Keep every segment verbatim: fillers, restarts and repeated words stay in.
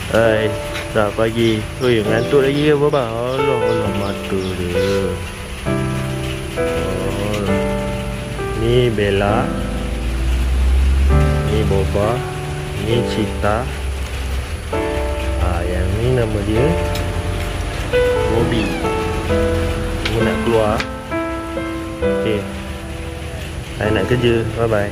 Hai, selamat pagi. Oi, ngantuk lagi ke apa? Allah, Allah, mata dia. Oh, ni Bella. Ni Boba. Ni Cita. Ah, yang ni nama dia Bobby. Ni nak keluar. Okey. Saya nak kerja. Bye bye.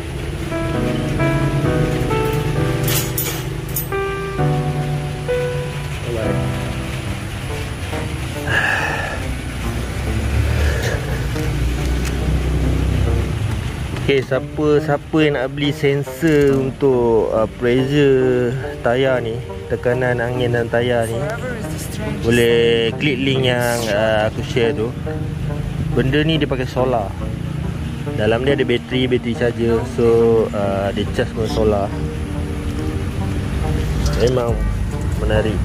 Okay, siapa siapa yang nak beli sensor untuk uh, pressure tayar ni, tekanan angin dan tayar ni, boleh klik link yang uh, aku share tu. Benda ni dia pakai solar. Dalam dia ada bateri, bateri charger. So uh, dia charge dengan solar. Memang menarik.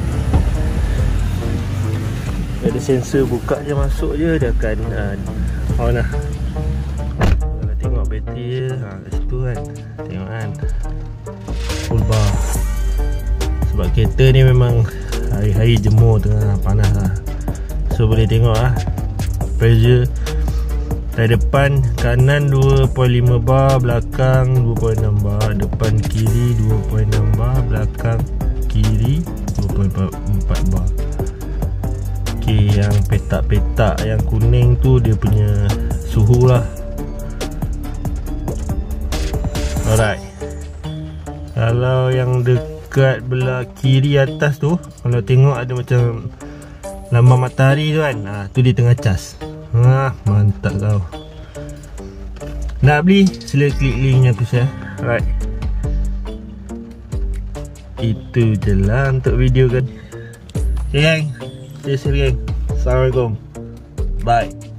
Ada sensor, buka je, masuk je, dia akan uh, on lah. Tengok bateri dia, ha, kat situ kan. Tengok kan, full bar. Sebab kereta ni memang hari-hari jemur tengah panas lah. So boleh tengok lah pressure. Dari depan kanan dua perpuluhan lima bar, belakang dua perpuluhan enam bar, depan kiri dua perpuluhan enam bar, belakang kiri dua perpuluhan empat bar. Okay, yang petak-petak yang kuning tu dia punya suhu lah. Alright. Kalau yang dekat belah kiri atas tu, kalau tengok ada macam lambang matahari tu kan, ha, tu dia tengah cas. Ha, mantap kau. Nak beli, sila klik link yang aku share. Alright. Itu je lah untuk video kan. Okay gang, see you soon gang. Assalamualaikum. Bye.